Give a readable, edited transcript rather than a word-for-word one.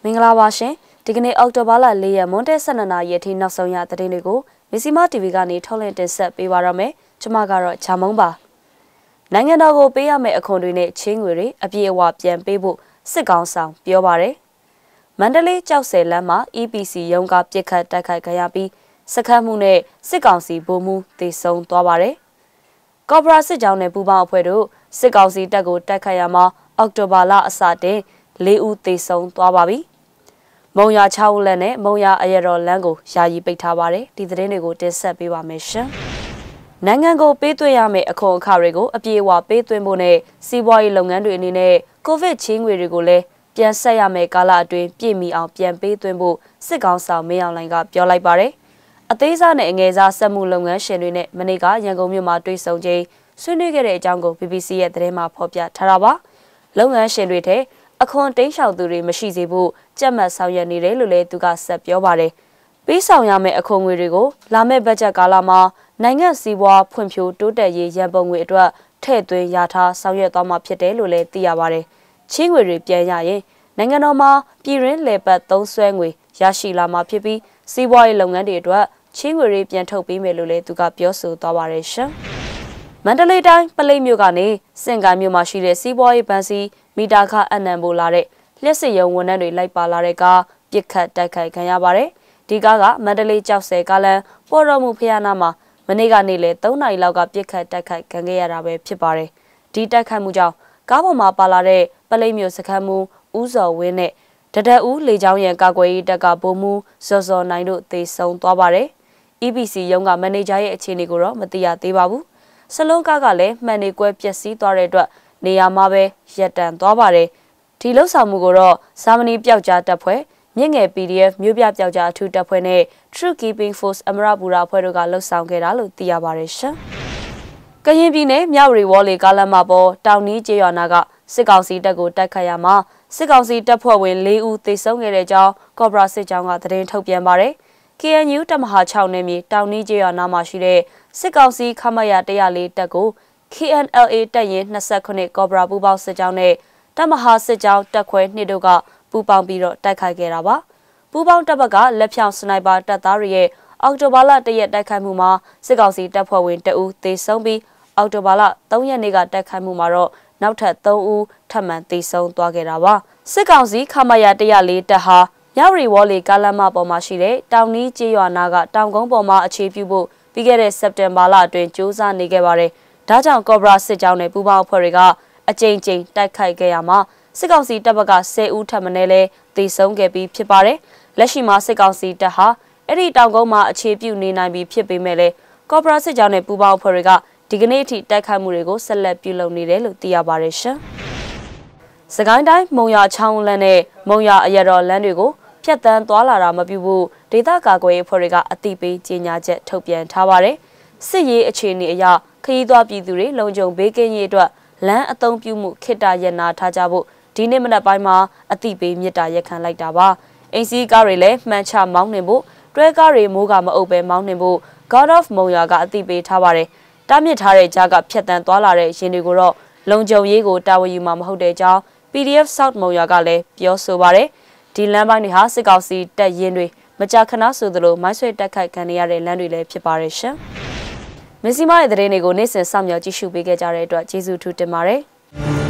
မင်္ဂလာပါရှင်ဒီကနေ့အောက်တိုဘာလ4ရက်မွန်းတဲ12နာရီအထိနောက်ဆုံးရသတင်းတွေကိုမစ္စည်းမ TV ကနေထုတ်လွှင့်တင်ဆက်ပေးပါရမယ်ကျွန်မကတော့ချာမုံပါနိုင်ငံတော်ကိုပေးရမယ့်အခွန်တွေနဲ့ချင်းငွေတွေအပြည့်အဝပြန်ပေးဖို့စစ်ကောင်ဆောင်ပြောပါတယ်မန္တလေးကြောက်ဆယ်လမ်းမှာ EPC ရုံးကပြစ်ခတ်တိုက်ခိုက်ခံရပြီးစခတ်မှုနဲ့စစ်ကောင်စီဗိုလ်မှူးတေဆုံးသွားပါတယ်ကော့ဘရာစစ်ကြောင်းနဲ့ပူးပေါင်းအဖွဲ့တို့စစ်ကောင်စီတပ်ကိုတိုက်ခိုက်ရမှာအောက်တိုဘာလအစတင်4ဦးသေဆုံးသွားပါပြီ။မုံရ6ဦးလက်နဲ့မုံရအရတော်လမ်းကိုယာယီပိတ်ထားပါတယ်။ဒီသတင်းတွေကိုတင်ဆက်ပေးပါမယ်ရှင်။နိုင်ငံကိုပေးသွင်းရမယ့်အခွန်အခတွေကိုအပြည့်အဝပေးသွင်းဖို့နဲ့စီးပွားရေးလုပ်ငန်းတွေအနေနဲ့ကိုဗစ်ချင်းငွေတွေကိုလည်းပြန်ဆက်ရမယ့်ကာလအတွင်းပြည့်မီအောင်ပြန်ပေးသွင်းဖို့စစ်ကောင်ဆောင်မင်းအောင်လှိုင်ကပြောလိုက်ပါတယ်။အသေးစားနဲ့အငယ်စားစက်မှုလုပ်ငန်းရှင်တွေနဲ့မနေ့ကရန်ကုန်မြို့မှာတွေ့ဆုံချိန်ဆွေးနွေးခဲ့တဲ့အကြောင်းကို BBC ရဲ့သတင်းမှာဖော်ပြထားတာပါ။လုပ်ငန်းရှင်တွေထက်အခွန်တိန်းရှောင်သူတွေမရှိစေဖို့ကြက်မှတ်ဆောင်ရွက်နေတယ်လို့လည်းသူကဆက်ပြောပါတယ်။ပေးဆောင်ရမယ့်အခွန်ငွေတွေကိုလာမယ့်ဘတ်ဂျက်ကာလမှာနိုင်ငံစီးပွားဖွံ့ဖြိုးတိုးတက်ရေးရန်ပုံငွေအတွက်ထည့်သွင်းရထားဆောင်ရွက်သွားမှာဖြစ်တယ်လို့လည်းသိရပါတယ်။ချင်းငွေတွေပြန်ရရင်နိုင်ငံတော်မှာပြည်ရင်းလေပတ်သုံးစွဲငွေရရှိလာမှာဖြစ်ပြီးစီးပွားရေးလုပ်ငန်းတွေအတွက်ချင်းငွေတွေပြန်ထုတ်ပေးမယ်လို့လည်းသူကပြောဆိုသွားပါတယ်ရှင်။မန္တလေးတိုင်းပလိတ်မြို့ကနေစင်ကိုင်းမြို့မှာရှိတဲ့စီးပွားရေးဘဏ်စီမီတာခအနံပိုလာတဲ့လျှက်စစ်ရုံဝန်ထမ်းတွေလိုက်ပါလာတဲ့ကားပြစ်ခတ်တိုက်ခိုက်ခံရပါတယ်။ဒီကားကမန္တလေးကြောက်ဆယ်ကားလမ်းပေါ်တော်မူဖျားနာမှာမနေ့ကနေ့လေ3နာရီလောက်ကပြစ်ခတ်တိုက်ခိုက်ခံခဲ့ရတာပဲဖြစ်ပါတယ်။ဒီတိုက်ခိုက်မှုကြောင့်ကားပေါ်မှာပါလာတဲ့ပလိတ်မြို့စခန်းမှုဦးစော်ဝင်းနဲ့တဒက်ဦးလေချောင်းရံကာကွယ်ရေးတပ်ကဗိုလ်မှူးစောစောနိုင်တို့သေဆုံးသွားပါတယ်။ EPC ရုံးကမန်နေဂျာရဲ့အခြေအနေကိုတော့မသိရသေးပါဘူး။စလုံးကားကလည်းမှန်နေကွဲပျက်စီးသွားတဲ့အတွက်နေရာမှာပဲရပ်တန့်သွားပါတယ်ဒီလှုပ်ဆောင်မှုကိုတော့စာမဏီပျောက်ကြားတပ်ဖွဲ့မြင့်ငယ် PDF မြို့ပြပျောက်ကြားအထူးတပ်ဖွဲ့နဲ့ True Keeping Force အမရပူရာအဖွဲ့တို့ကလှုပ်ဆောင်ခဲ့တာလို့သိရပါတယ်ရှင်။ကရင်ပြည်နယ်မြဝတီဝေါ်လေကားလမ်းမပေါ်တောင်နီးကျေးရွာနာကစစ်ကောင်စီတပ်ကိုတိုက်ခိုက်ရမှာစစ်ကောင်စီတပ်ဖွဲ့ဝင်4ဦးသေဆုံးခဲ့တဲ့အကြောင်းကော့ဘရာစစ်ကြောင်းကသတင်းထုတ်ပြန်ပါတယ်။ KNU တပ်မဟာ6နယ်မြေတောင်နီးကျေးရွာနာမှာရှိတဲ့စစ်ကောင်စီခမရ104တပ်ကိုKNLA တပ်ရင်း29ကော့ဘရာပူပေါင်းစစ်ကြောင်းနဲ့တမဟာစစ်ကြောင်းတပ်ခွဲ2တို့ကပူပေါင်းပြီးတော့တိုက်ခိုက်ခဲ့တာပါပူပေါင်းတပ်ဘက်ကလက်ဖြောင်စနိုက်ပါတပ်သားတွေရဲ့အောက်တိုဘာလ1ရက်တိုက်ခိုက်မှုမှာစစ်ကောင်စီတပ်ဖွဲ့ဝင်2ဦးသေဆုံးပြီးအောက်တိုဘာလ3ရက်နေ့ကတိုက်ခိုက်မှုမှာတော့နောက်ထပ်3ဦးထပ်မံသေဆုံးသွားခဲ့တာပါစစ်ကောင်စီခမရ104တပ်ဟာမြဝတီဝေါ်လေကားလမ်းမပေါ်မှာရှိတဲ့တောင်နီးကျေးရွာနာကတောင်ကုန်းပေါ်မှာအခြေပြုဖို့ပြီးခဲ့တဲ့စက်တင်ဘာလအတွင်းစ조사နေခဲ့ပါတယ်ဒါကြောင့်ကော့ဘရာစစ်ကြောင်းနဲ့ပူပေါင်းအဖွဲ့တွေကအကြိမ်ကြိမ်တိုက်ခိုက်ခဲ့ရမှာစစ်ကောင်စီတပ်ဘက်က10ဦးထပ်မံလဲသေဆုံးခဲ့ပြီးဖြစ်ပါတယ်။လက်ရှိမှာစစ်ကောင်စီတပ်ဟာအဲ့ဒီတောင်ကုန်းမှာအခြေပြုနေနိုင်ပြီးဖြစ်ပေမဲ့လည်းကော့ဘရာစစ်ကြောင်းနဲ့ပူပေါင်းအဖွဲ့တွေကဒီကနေ့အထိတိုက်ခိုက်မှုတွေကိုဆက်လက်ပြုလုပ်နေတယ်လို့သိရပါတယ်ရှင်။စကိုင်းတိုင်းမုံရချောင်းလမ်းနဲ့မုံရအရတော်လမ်းတွေကိုဖျက်ဆီးသွားလာတာမပြုဘူးဒေသကာကွယ်ရေးအဖွဲ့တွေကအတိပေးကြေညာချက်ထုတ်ပြန်ထားပါတယ်။စစ်ရေးအခြေအနေအရခရီးသွားပြည်သူတွေလုံခြုံဘေးကင်းရေးအတွက်လမ်းအသုံးပြုမှုခေတ္တရနာထားကြဖို့ဒီနေ့မနက်ပိုင်းမှာအတိပေးမြစ်တာရက်ခံလိုက်တာပါအင်စီကားတွေလည်းမှန်ချမောင်းနှင်ဖို့တွဲကားတွေမိုးကမအုပ်ပဲမောင်းနှင်ဖို့ God of မုံရကအတိပေးထားပါတယ်တားမြစ်ထားတဲ့ကြားကဖြတ်တန်းသွားလာတဲ့ရင်တွေကိုတော့လုံခြုံရေးကိုတာဝန်ယူမှာမဟုတ်တဲ့အကြောင်း PDF South မုံရကလည်းပြောဆိုပါတယ်ဒီလမ်းပိုင်းတွေဟာစစ်ကောင်စီတပ်ရင်းတွေမကြာခဏဆိုသလိုမိုင်းဆွဲတက်ခိုက်ခံရတဲ့လမ်းတွေလည်းဖြစ်ပါတယ်ရှင်မစ္စည်းမရဲ့သတင်းတွေကိုနေ့စဉ်စောင့်မျှော်ကြည့်ရှုပေးခဲ့ကြတဲ့အတွက်ကျေးဇူးထူးတင်ပါတယ်